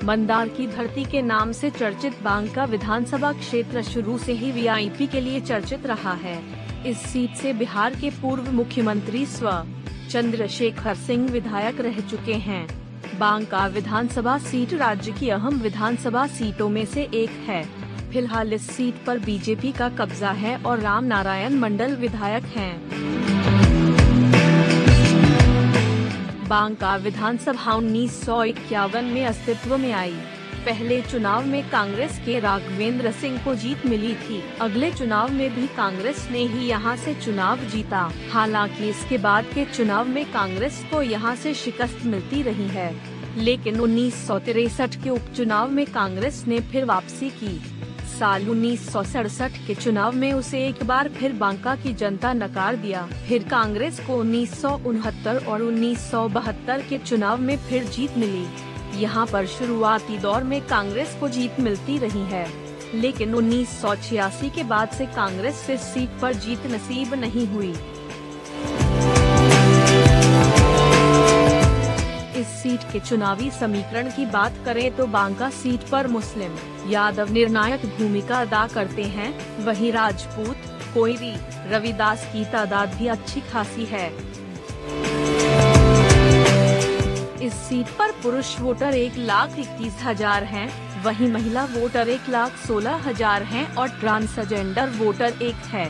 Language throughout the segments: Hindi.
मंदार की धरती के नाम से चर्चित बांका विधानसभा क्षेत्र शुरू से ही वीआईपी के लिए चर्चित रहा है। इस सीट से बिहार के पूर्व मुख्यमंत्री स्व. चंद्रशेखर सिंह विधायक रह चुके हैं। बांका विधानसभा सीट राज्य की अहम विधानसभा सीटों में से एक है। फिलहाल इस सीट पर बीजेपी का कब्जा है और राम नारायण मंडल विधायक हैं। बांका विधानसभा 1951 में अस्तित्व में आई। पहले चुनाव में कांग्रेस के राघवेंद्र सिंह को जीत मिली थी। अगले चुनाव में भी कांग्रेस ने ही यहां से चुनाव जीता। हालांकि इसके बाद के चुनाव में कांग्रेस को यहां से शिकस्त मिलती रही है, लेकिन 1963 के उपचुनाव में कांग्रेस ने फिर वापसी की। साल 1967 के चुनाव में उसे एक बार फिर बांका की जनता नकार दिया। फिर कांग्रेस को 1969 और 1972 के चुनाव में फिर जीत मिली। यहाँ पर शुरुआती दौर में कांग्रेस को जीत मिलती रही है, लेकिन 1986 के बाद से कांग्रेस से सीट पर जीत नसीब नहीं हुई। इस सीट के चुनावी समीकरण की बात करें तो बांका सीट पर मुस्लिम यादव निर्णायक भूमिका अदा करते हैं, वहीं राजपूत, कोयरी, रविदास की तादाद भी अच्छी खासी है। इस सीट पर पुरुष वोटर 1,31,000 हैं, वहीं महिला वोटर 1,16,000 हैं और ट्रांसजेंडर वोटर 1 है।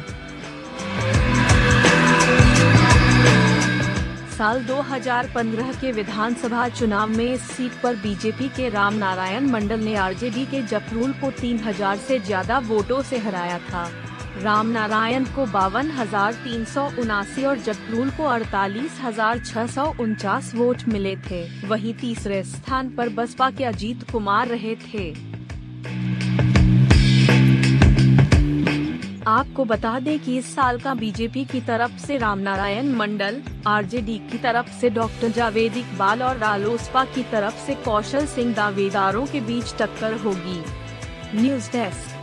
साल 2015 के विधानसभा चुनाव में इस सीट पर बीजेपी के राम नारायण मंडल ने आरजेडी के जफरुल को 3,000 से ज्यादा वोटों से हराया था। राम नारायण को 52,379 और जफरुल को 48,649 वोट मिले थे। वहीं तीसरे स्थान पर बसपा के अजीत कुमार रहे थे। आपको बता दें कि इस साल का बीजेपी की तरफ से राम नारायण मंडल, आरजेडी की तरफ से डॉक्टर जावेद इकबाल और रालोसपा की तरफ से कौशल सिंह दावेदारों के बीच टक्कर होगी। News desk.